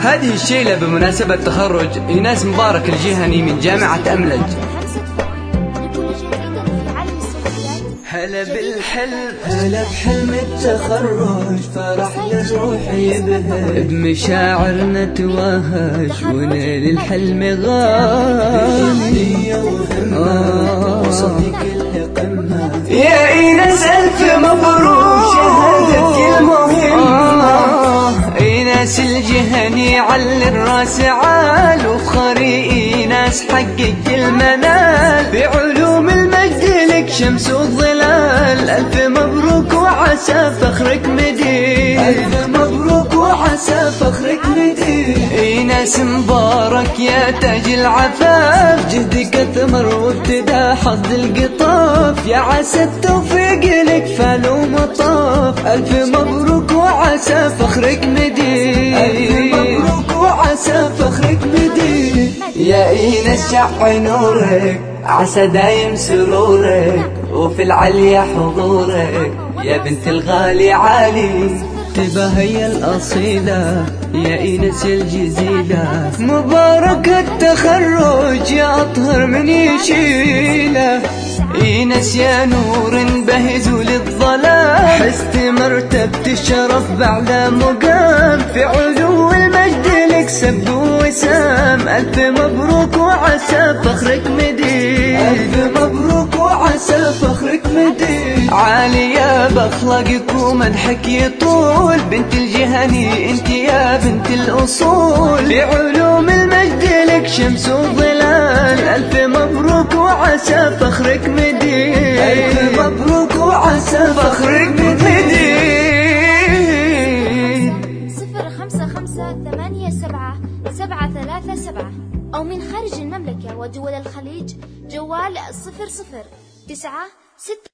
هذه الشيلة بمناسبة تخرج إيناس مبارك الجهني من جامعة أملج. هلا بالحلم، هلا بحلم التخرج، فرح للروح يبهج، بمشاعرنا توهج ونيل الحلم غالي وصديق القمة. يا إيناس ألف مبروك شهادتك المهمة. إيناس الجهني على الراس عال، وفخري إيناس حقق المنال، بعلوم المجد لك شمس والظلال. ألف مبروك وعسى فخرك مديد، ألف مبروك وعسى فخرك مديد. إيناس مبارك يا تاج العفاف، جهدك ثمر وابتدى حظ القطاف، يا عسى التوفيق لك فال ومطاف. ألف مبروك وعسى فخرك مديد، ألف مبروك وعسى فخرك مديد. يا إيناس شع نورك، عسى دايم سرورك، وفي العليا حضورك يا بنت الغالي عالي. تبهي الأصيلة يا إيناس الجزيلة، مبارك التخرج يا أطهر من يشيله. إيناس يا نور بهز للظلام، حست مرتبة الشرف بعد مقام، في علو المجد لك سب وسام. ألف مبروك وعسى فخرك مديد، ألف مبروك وعسى فخرك مديد. عالية بأخلاقك ومدحك يطول، بنت الجهني انت يا بنت الأصول، بعلوم المجد لك شمس وظلال. ألف مبروك وعسى فخرك مديد، ألف مبروك وعسى فخرك مديد. 055877 أو من خارج المملكة ودول الخليج جوال 009 6